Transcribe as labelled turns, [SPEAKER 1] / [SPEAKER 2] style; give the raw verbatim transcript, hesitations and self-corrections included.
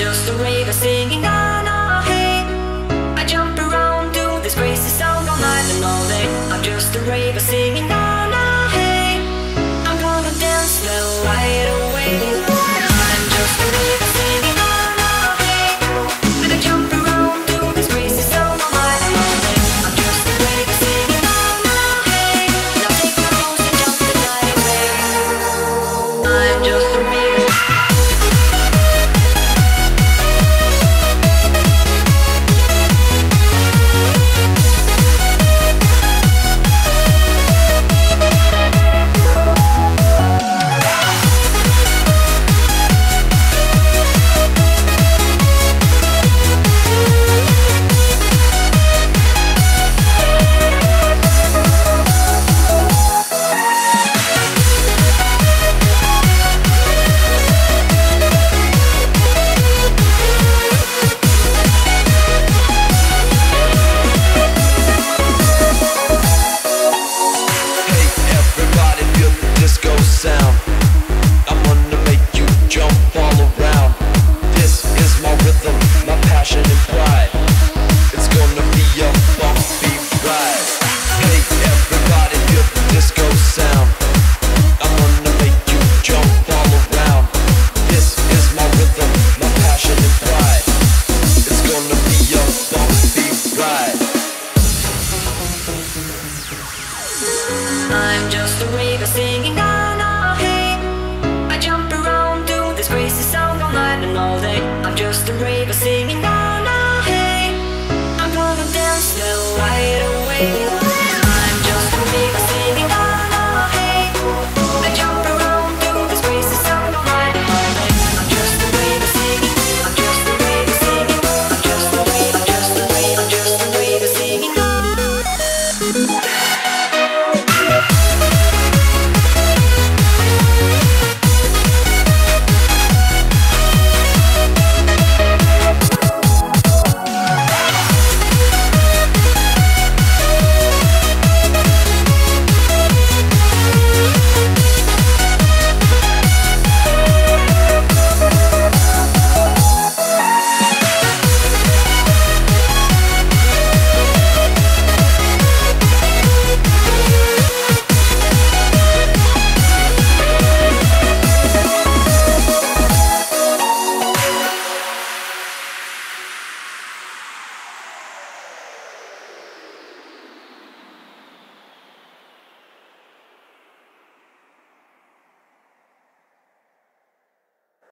[SPEAKER 1] just a raver singing on a hey. I jump around to this crazy sound all night and all day. I'm just a raver singing on a hey. I'm gonna dance the light away. I'm just a raver singing on a hey. And I jump around to this crazy sound all night and all day. I'm just a raver singing on a hey. Now take my clothes and jump the night away. I'm just a raver.
[SPEAKER 2] Sound. I'm gonna make you jump all around. This is my rhythm, my passion and pride. It's gonna be a bumpy ride. Hey everybody, feel the disco sound. I'm gonna make you jump all around. This is my rhythm, my passion and pride. It's gonna be a bumpy ride.
[SPEAKER 1] I'm just a raver singing on a hey. I jump around to this crazy sound all night and all day. I'm just a raver singing